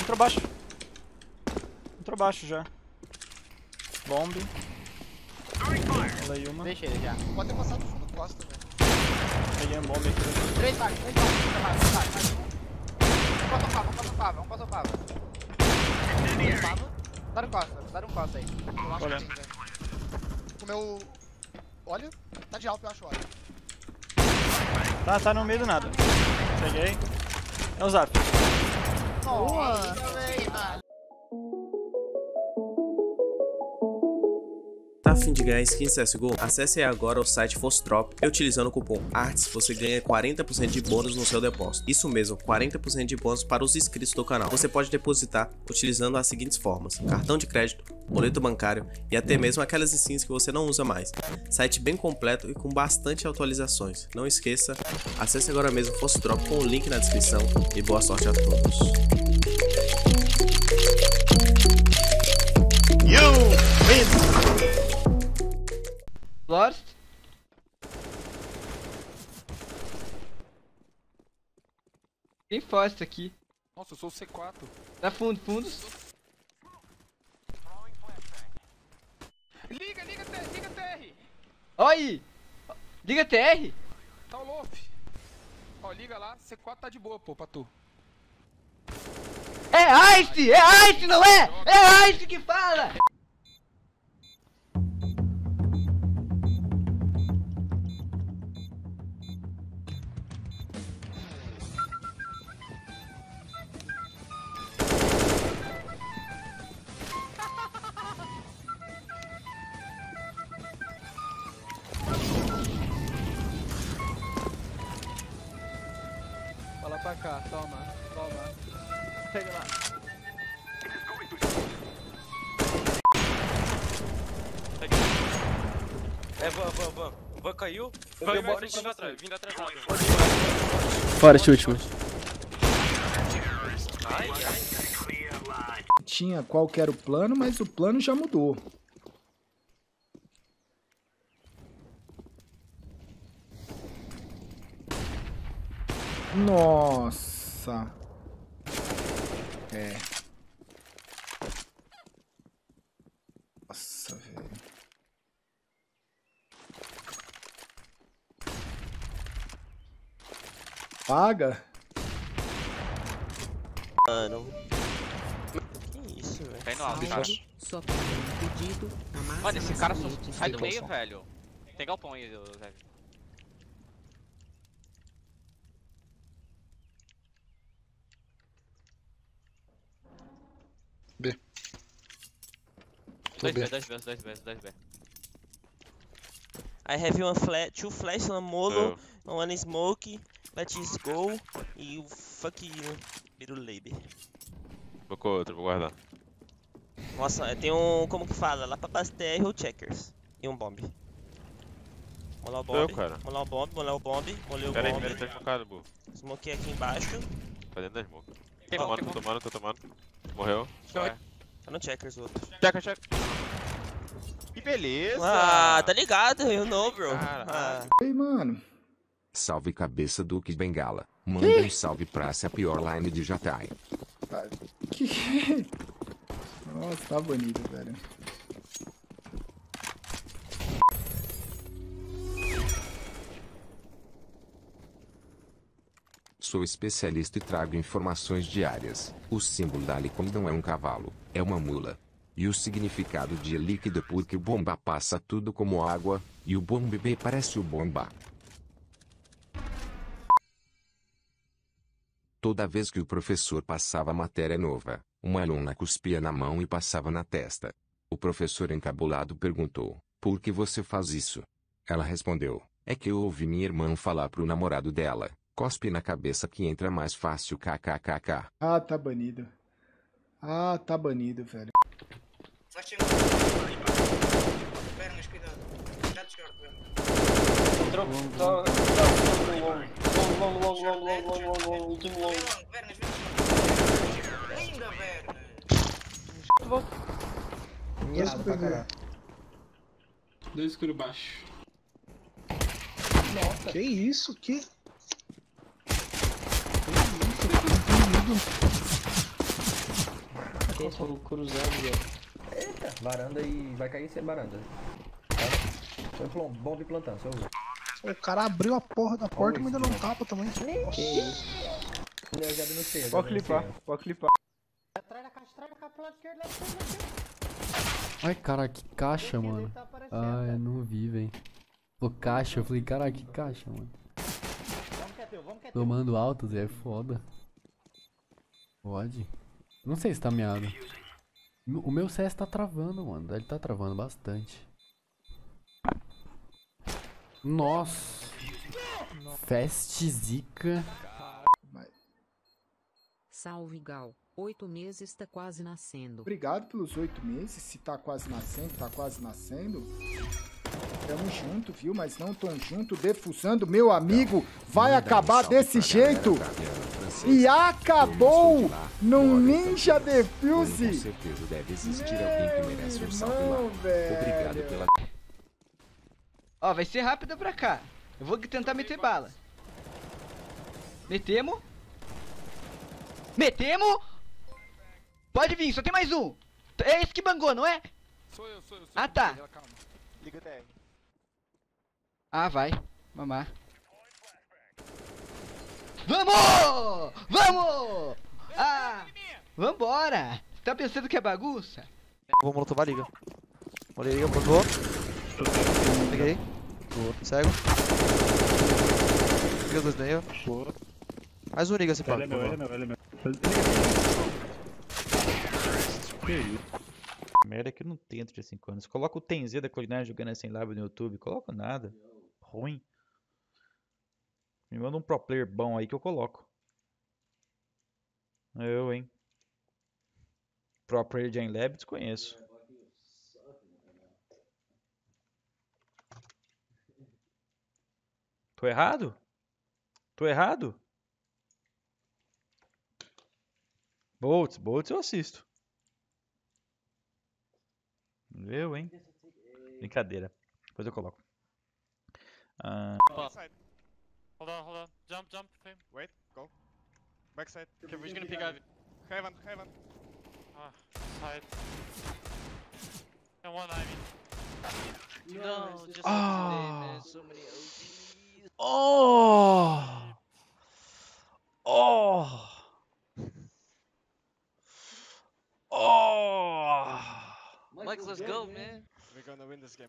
Entrou baixo já. Bomb. Falei uma. Deixei ele já. Pode ter passado fundo costa, velho. Peguei um bomb aqui. 3 vagas. Vamos passar o Pava. Dá um costa aí. Eu acho Olha. que tem, velho. Comeu... Olha. Tá de alto, eu acho, olha. Tá no meio do nada. Peguei. É o Zap. Boa! Tá a fim de ganhar skins CSGO? Acesse aí agora o site ForceDrop e utilizando o cupom ARTS você ganha 40% de bônus no seu depósito. Isso mesmo, 40% de bônus para os inscritos do canal. Você pode depositar utilizando as seguintes formas: cartão de crédito, boleto bancário e até mesmo aquelas skins que você não usa mais. Site bem completo e com bastante atualizações. Não esqueça, acesse agora mesmo o ForceDrop com o link na descrição e boa sorte a todos. Lost. Tem Foster aqui. Nossa, eu sou o C4. Na fundos. Liga TR! Olha aí! Liga TR! Tá o Lof. Ó, liga lá, C4 tá de boa, pô, pra tu. É Ice, não é? É Ice que fala! Fala pra cá, toma. Pega lá. Van caiu. Vindo atrasado. Fora esse último. Tinha qual que era o plano, mas o plano já mudou. Nossa. É. Nossa, velho. Paga? Mano. Que isso, velho? Cai no alto, cara. Mano, esse cara só sai do meio, velho. Tem galpão aí, Zé. B. 2B. I have two flash, one molo, one smoke, let's go, e o fuck you, Birulebe. Colocou outro, vou guardar. Nossa, tem um, como que fala, lá pra base TR ou checkers, e um bomb. Molar o bomb, molar o bomb, molhei o Pera aí, bomb. tá focado, burro. Smoke aqui embaixo. Tá dentro da smoke. Tô tomando. Morreu. Tá no checkers o outro. Check. Que beleza! Ah, tá ligado, you know, bro. Ei, mano. Salve cabeça Duque Bengala. Manda um salve pra essa pior line de Jatai. Que? Nossa, tá bonito, velho. Sou especialista e trago informações diárias. O símbolo da Alicom não é um cavalo, é uma mula. E o significado de líquido porque o bomba passa tudo como água, e o bom bebê parece o bomba. Toda vez que o professor passava matéria nova, uma aluna cuspia na mão e passava na testa. O professor encabulado perguntou, por que você faz isso? Ela respondeu, é que eu ouvi minha irmã falar pro namorado dela, cospe na cabeça que entra mais fácil kkkk. Ah, tá banido. Ah, tá banido, velho. Pernas, cuidado. Já descarto, velho. Último long. Pernas, ainda, velho. Dois escuro baixo. Nossa. Que isso? Que? Estou cruzando, velho. Eita, varanda e vai cair sem varanda. Foi bomba plantando, seu. O cara abriu a porra da porta, mas ainda não tapa também. Que isso? Eu já vi no cedo. Pode clipar, pode clipar. Atrás da caixa, pro lado esquerdo, lado esquerdo. Ai, cara, que caixa, mano. Ai, eu não vi, velho. Pô, caixa, eu falei, caralho, que caixa, mano. Tomando altos, é foda. Pode. Não sei se tá meado. O meu CS tá travando, mano. Ele tá travando bastante. Nossa. Fast zica. Salve, Gal. 8 meses tá quase nascendo. Obrigado pelos 8 meses. Se tá quase nascendo, tá quase nascendo. Tamo junto, viu? Mas não tão junto. Defusando, meu amigo. Vai acabar desse jeito. E acabou num Ninja Defuse. Com certeza deve existir alguém que merece um salve lá. Obrigado pela... Ó, vai ser rápido pra cá. Eu vou tentar meter bala. Metemos. Metemos. Pode vir, só tem mais um. É esse que bangou, não é? Sou eu. Ah, tá. Liga o TR. Ah, vai. Mamar. Vamos! Vamos! Ah! Vambora! Você tá pensando que é bagunça? Vou molotovar, liga. Olha aí, eu botou. Peguei. Cego. Peguei os dois meio. Mais um liga, se pá. Ele é meu. Merda que eu não tenho 35 anos. Coloca o TenZ da Culinária jogando assim live no YouTube. Coloco nada. Ruim. Me manda um pro player bom aí que eu coloco. Eu, hein. Pro player de Lab desconheço. Tô errado? Tô errado? Boltz eu assisto. Eu, hein? Brincadeira. Depois eu coloco. Hold on. Jump, fame. Wait, go. Backside. Okay, we're just gonna pick out. Heaven. Side. And one, I mean. No, just today, man. So many OGs. Mike, let's go, man. We're gonna win this game.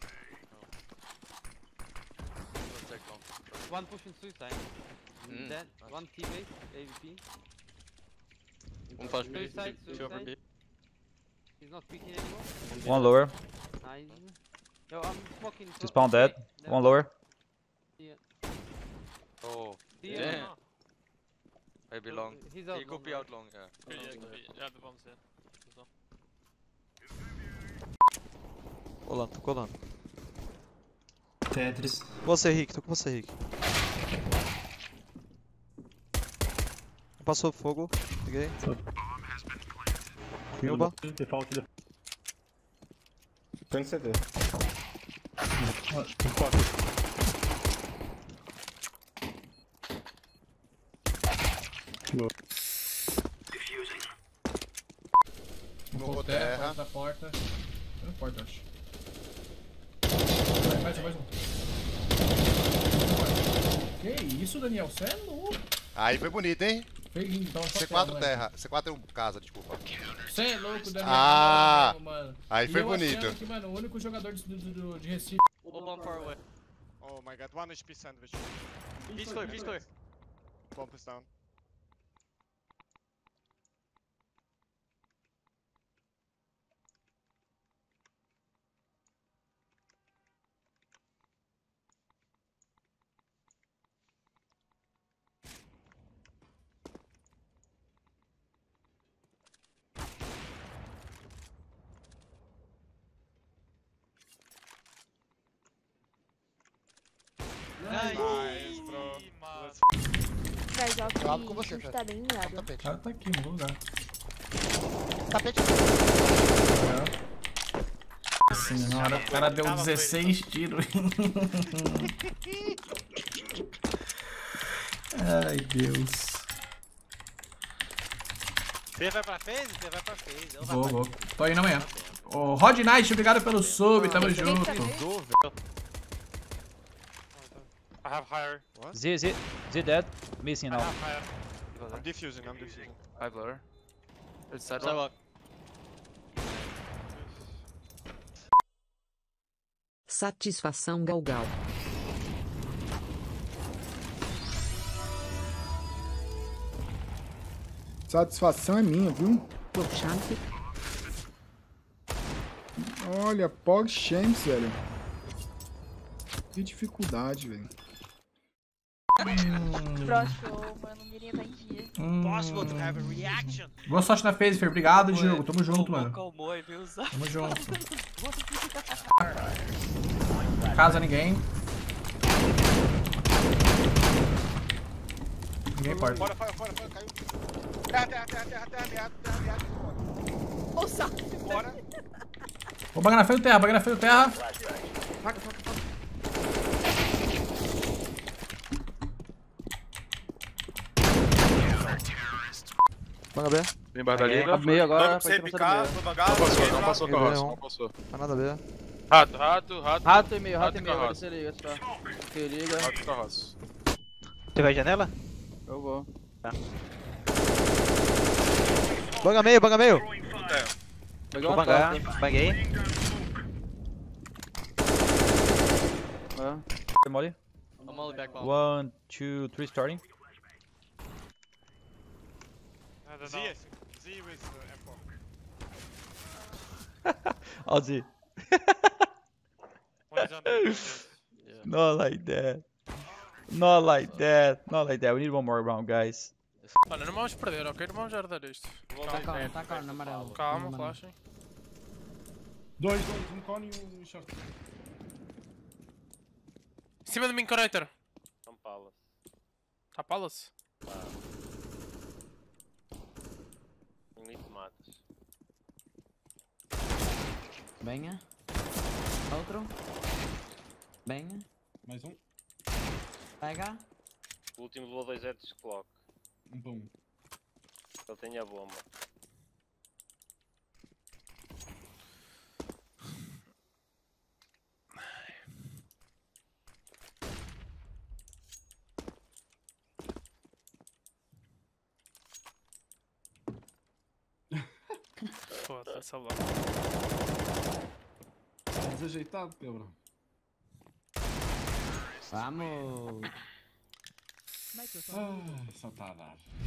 One pushing suicide. Dead. One teammate, AVP. One flash B, Suicide. two over B. He's not peeking anymore. One lower. Nice. Yo, I'm smoking. Two spawn dead. One lower. Yeah. Oh, Yeah. damn. Maybe long. He's out. He could be out long, yeah. Yeah, the bomb's here. Colando, tô colando. Tetris. Você, Rick, tô com você, Rick. Passou fogo, peguei. Filma. Tô no CD. No terra. Da porta. Não importa, acho. Mais um. Que isso, Daniel? Você é louco. Aí foi bonito, hein? Foi lindo, então. C4 terra. C4 é casa, desculpa. Você é louco, Daniel. Ah! Mano. Aí foi eu bonito. Que, mano, o único jogador de Recife. Bomb far away. Oh my god, 1 HP sandwich. He's clear. Bomb is down. Nice, bro. Eu abro com você, tá bem miado. Tapete. O cara tá aqui, no lugar. Tapete. Assim, na hora o cara deu 16 tiros. Ai, Deus. Você vai pra phase? Você vai pra phase. Vou. Tô indo amanhã. Ô, Rod Knight, obrigado pelo sub, tamo junto. I have higher. Z dead. Missing now. I'm defusing. High blur. There's Sidewalk. Satisfação Galgal. Satisfação é minha, viu? Olha, PogChamps, velho. Que dificuldade, velho. Próximo, mano, mirinha tá em dia. Possible to have a reaction. Boa sorte na phase, Fer. Obrigado, Diogo. Tamo junto, mano. Calmou, viu? Tamo junto. Casa ninguém. Ninguém pode. Fora, caiu. Terra, meado. Ô, saco. Bora. Vou bagar na frente do terra, Faca. Banga B. Vem embaixo da liga. Meio agora, Sem pode picar, passar vou bagar. Não passou com a roça, não passou. Tá nada B. Rato e meio, agora você liga, só. Você liga. Rato com a roça. Você vai janela? Eu vou. Tá. Banga meio. Vou bangar, banguei. Molly. I'm only back bomb. 1, 2, 3 starting. Z with M4. I'll Z. Not like that. Not like that. We need one more round, guys. Olha, não vamos perder, ok? Não vamos herdar isto. Tá calma, na amarelo. Calma, flashem. 2, um cone e um short. Em cima do main connector. São Paulo. Tá Palace? Ninguém te matas. Venha. Outro. Venha. Mais um. Pega. O último levou 2 heads de clock. Um pra um. Ele tem a bomba. Foda-se, lá. Tá desajeitado, Pedro. Vamos. Só tá a dar.